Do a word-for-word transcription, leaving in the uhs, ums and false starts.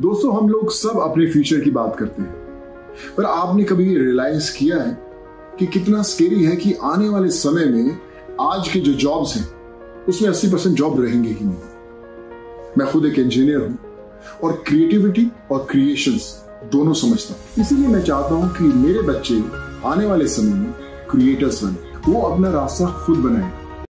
दोस्तों, हम लोग सब अपने फ्यूचर की बात करते हैं, पर आपने कभी रियलाइज किया है कि कितना स्केरी है कि आने वाले समय में आज के जो जॉब्स हैं उसमें अस्सी परसेंट जॉब रहेंगे ही नहीं। मैं खुद एक इंजीनियर हूं और क्रिएटिविटी और क्रिएशंस दोनों समझता हूं, इसीलिए मैं चाहता हूं कि मेरे बच्चे आने वाले समय में क्रिएटर्स बने, वो अपना रास्ता खुद बनाए।